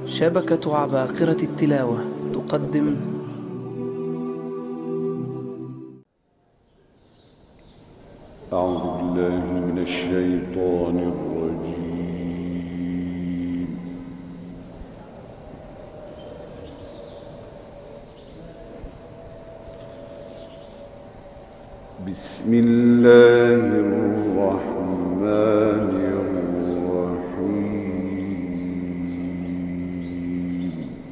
شبكة عباقرة التلاوة تقدم أعوذ بالله من الشيطان الرجيم. بسم الله الرحمن الرحيم.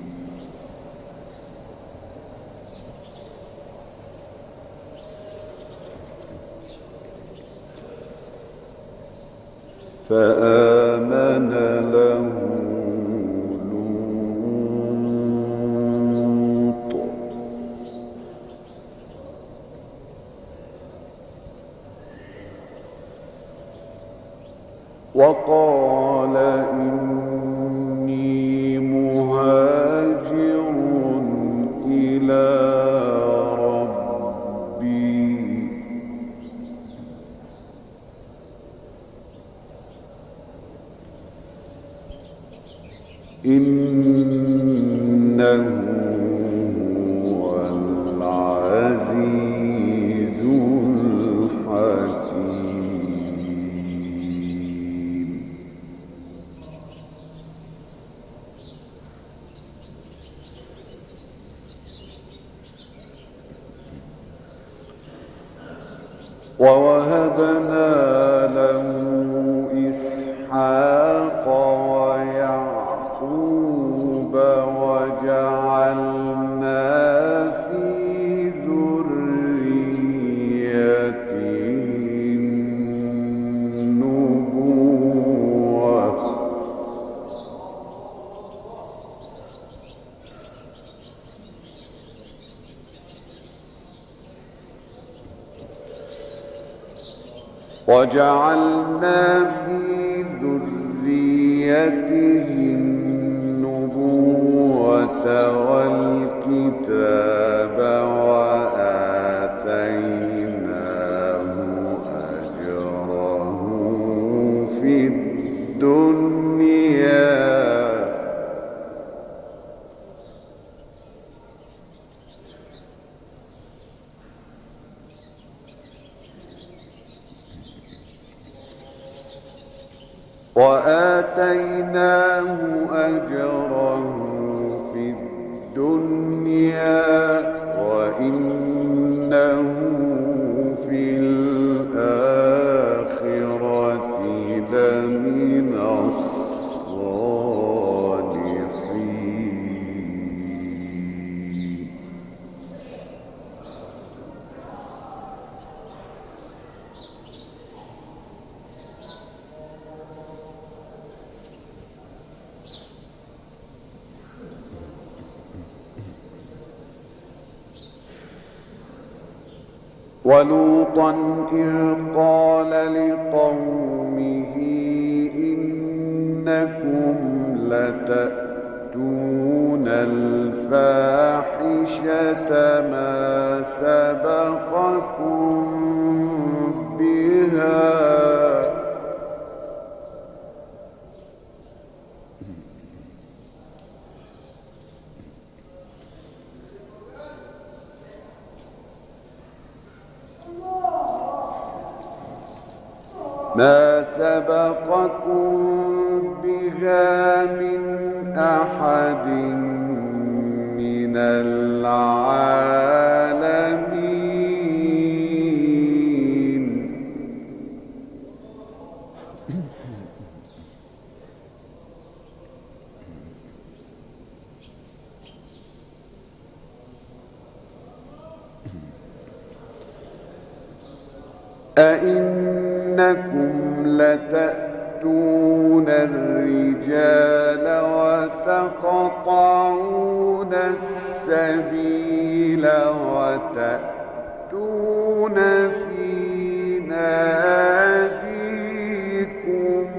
فآمن له لوط وقال إني مهاجر إلى ربي إنه هو العزيز الحكيم. ووهبنا له إسحاق ويعقوب وجعلنا في ذريته النبوة والكتاب وآتيناه أجره في الدنيا وإنه في الآخرة لمن الصالحين. ولوطا إذ قال لقومه إنكم لتأتون الفاحشة ما سبقكم بها من أحد من العالمين. أئنكم لتأتون الرجال وتقطعون السبيل وتأتون في ناديكم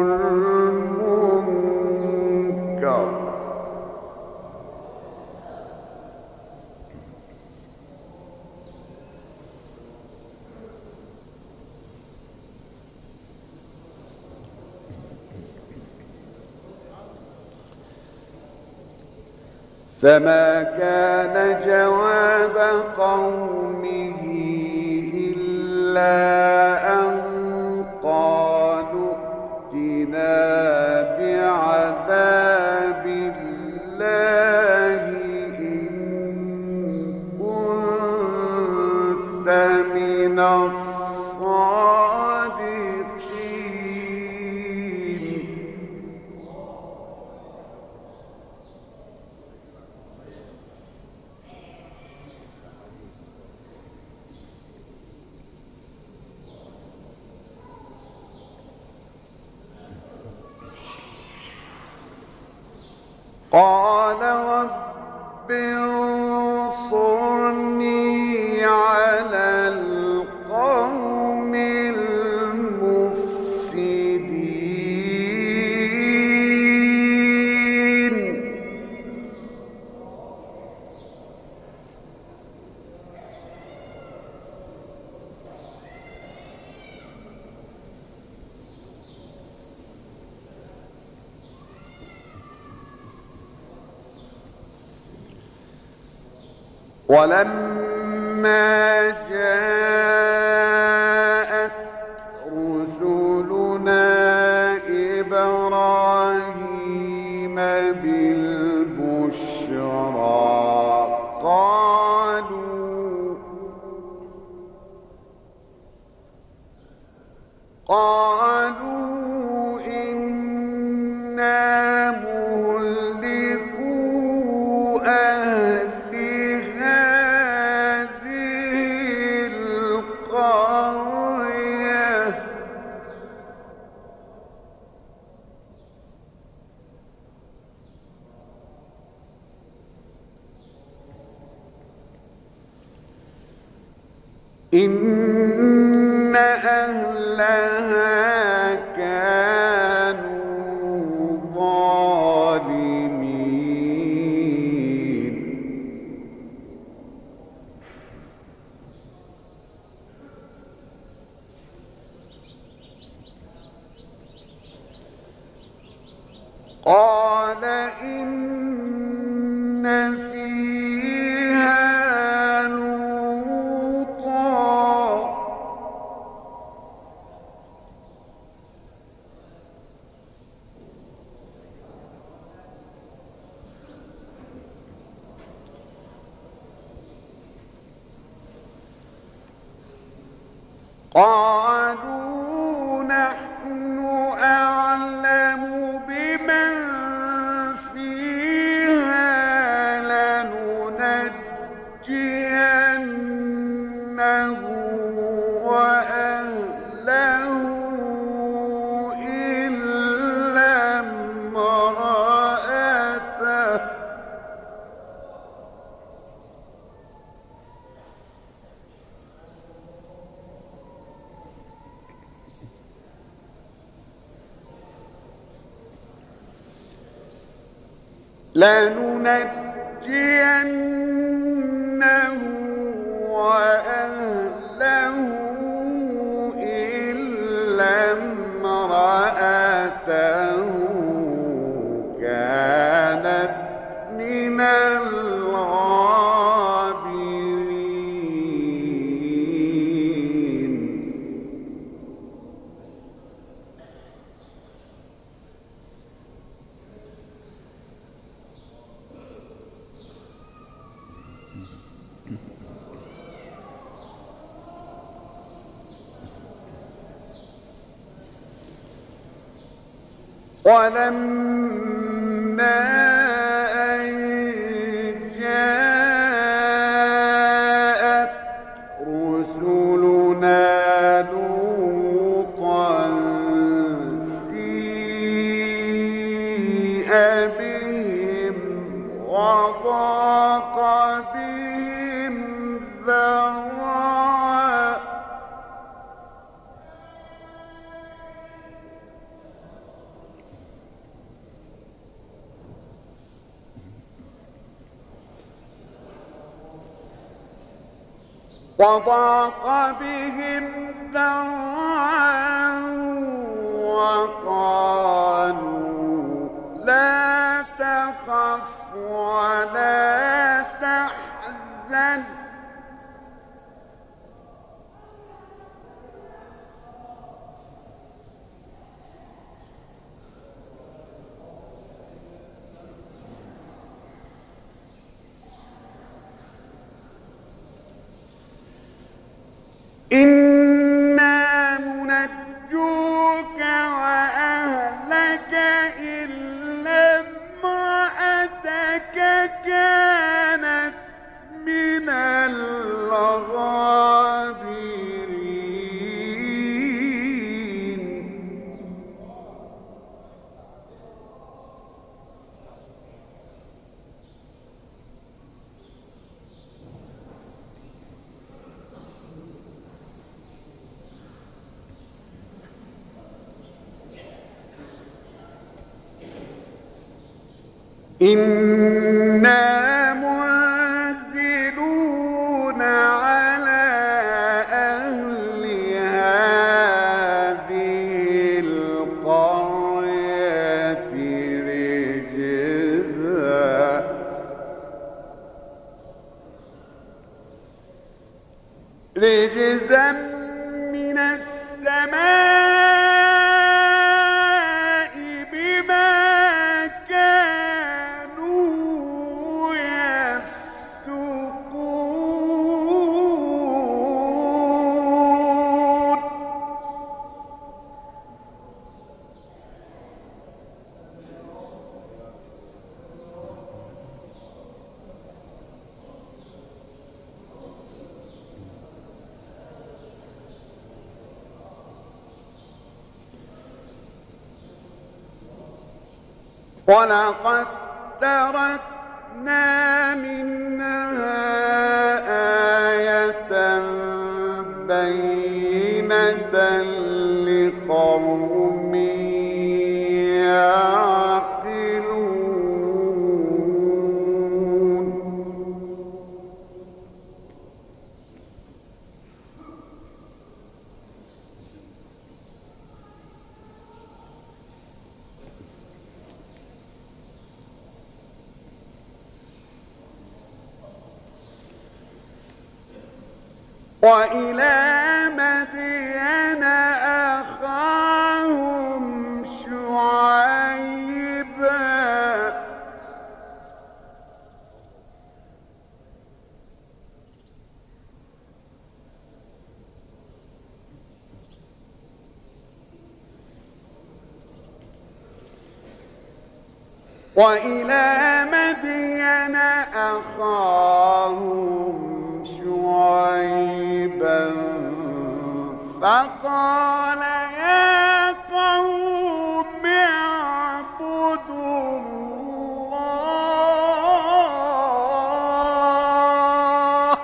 المنكر فما كان جواب قومه إلا أن قالوا ائتنا بعذاب الله إن كنت من الصادقين. قال رب انصرني على القوم المفسدين. ولما جاءت رسلنا إبراهيم بالبشرى قالوا إنا مهلكو أهل هذه القرية إن أهلها كانوا ظالمين. قال إن فيها لوطا قالوا نحن أعلم بمن فيها لننجينه وأهله إلا امرأته لننجينه وأهله إلا امرأته كانت من الغابرين. ولما أن جاءت رسلنا لوطا سيء بهم وضاق بهم ذرعا وقالوا لا تخف ولا إنا منزلون على أهل هذه القرية رجزا من السماء بما كانوا يفسقون. ولقد تركنا منها آية بينة لقوم يعقلون. وإلى مدين أخاهم شعيبا فقال يا قوم اعبدوا الله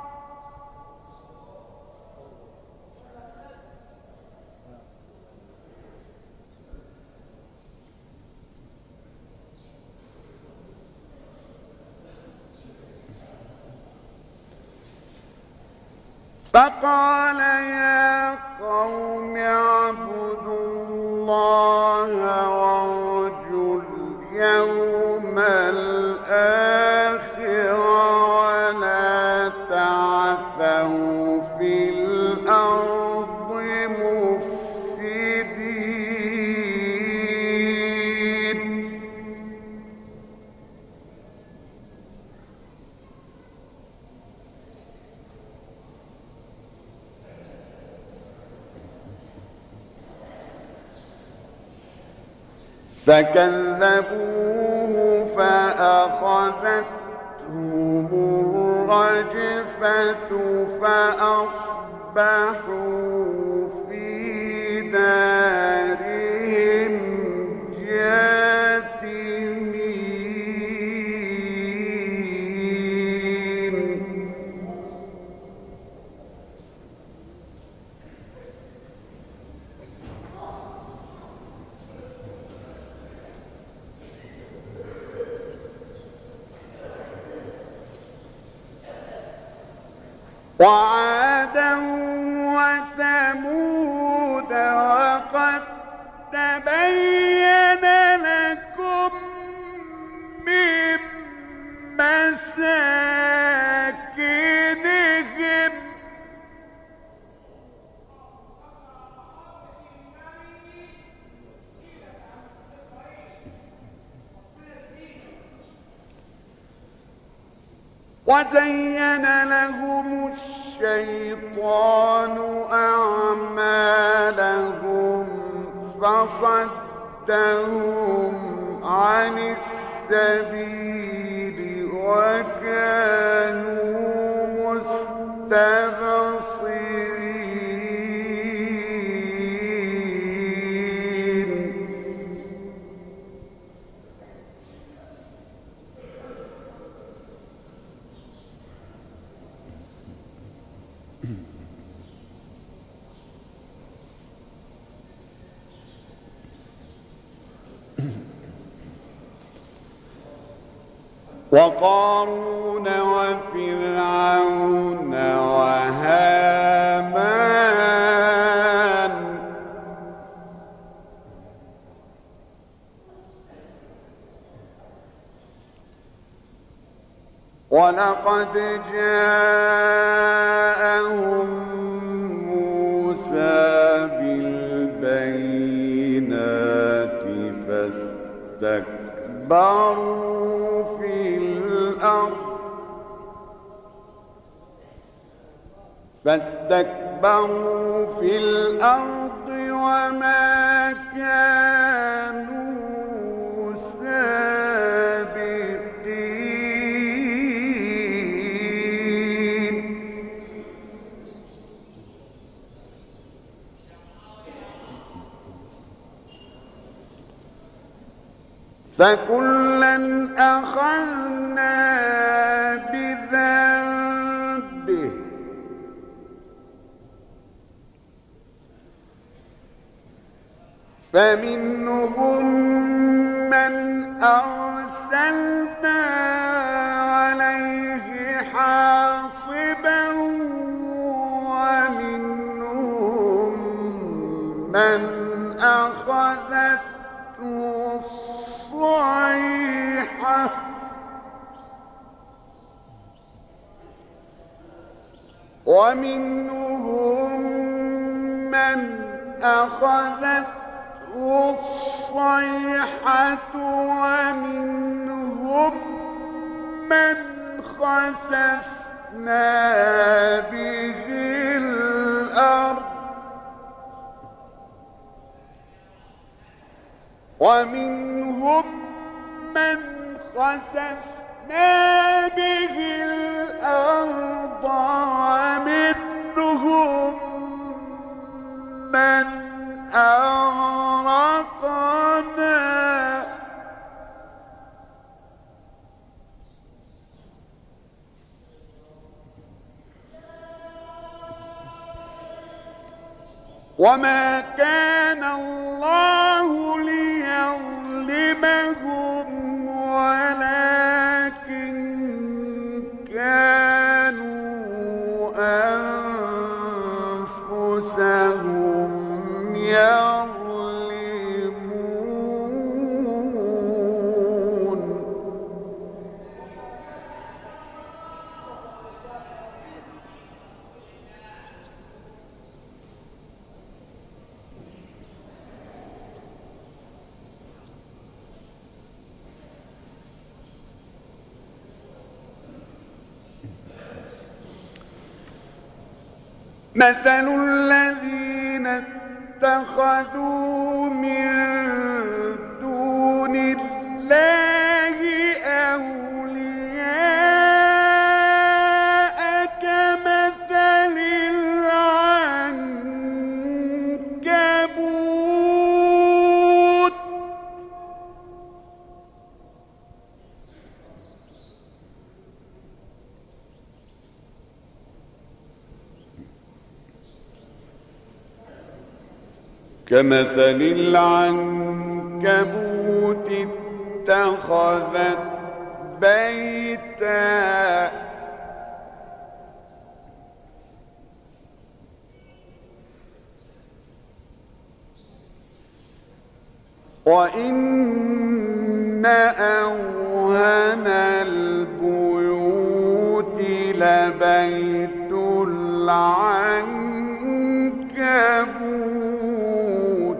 فقال يا قوم اعبدوا الله وارجوا اليوم الآخر ولا تعثوا في الأرض مفسدين. فكذبوه فأخذتهم الرجفة فأصبحوا في دارهم جاثمين. وعادا وثمود وقد تبين لكم من مساكنهم وزين لهم الشيطان أعمالهم فصدهم عن السبيل وكانوا مستبصرين. وقارون وفرعون وهامان ولقد جاءهم موسى بالبينات فاستكبروا في الأرض وما كانوا سابقين فكلا أخذنا بذنبه فمنهم من أرسلنا عليه حاصبا ومنهم من أخذته الصيحة ومنهم من أخذته الصيحة ومنهم من خسفنا به الأرض ومنهم من خسفنا به الأرض ومنهم من أغرقنا وما كان الله ليظلمهم ولكن كانوا أنفسهم يظلمون مثل الذين اتخذوا من دون الله أولياء كمثل العنكبوت اتخذت بيتا وإن أوهن البيوت لبيت العنكبوت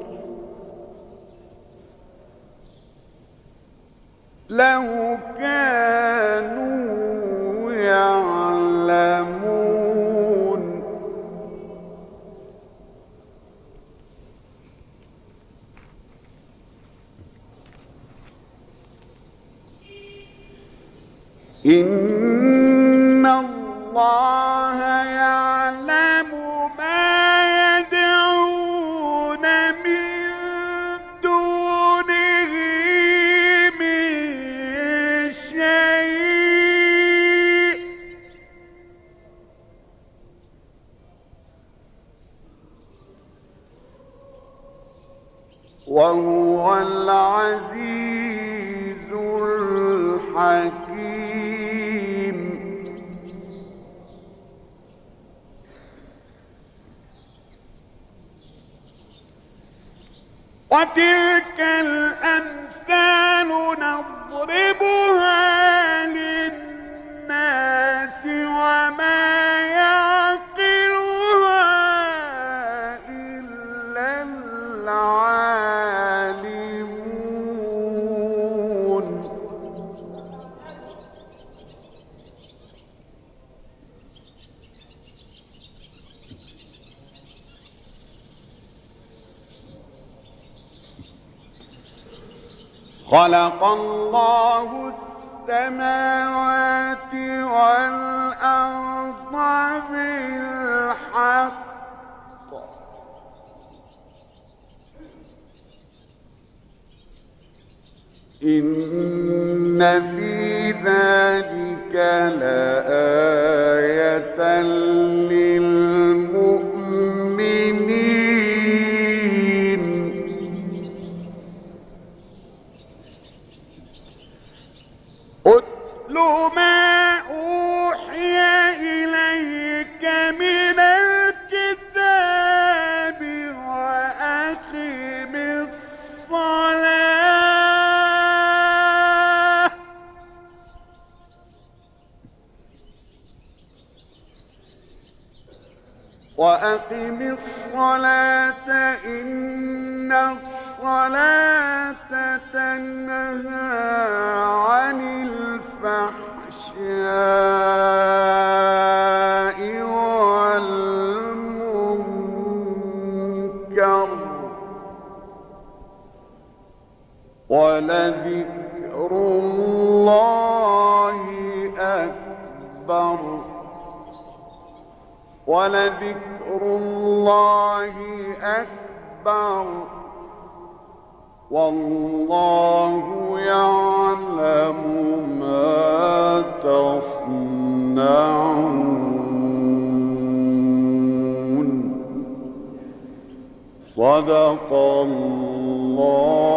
لو كانوا يعلمون إن الله يعلم ما يدعون من دونه من شيء وهو العزيز الحكيم حكيم. وتلك الأمثال نضربها للناس وما يعقلها إلا العالمون. خلق الله السماوات والأرض بالحق إن في ذلك لآية للمؤمنين. اتل ما أوحي إليك من الكتاب وأقم الصلاة إن الصلاة تنهى عن الفحشاء والمنكر ولذكر الله أكبر والله يعلم ما تصنعون. صدق الله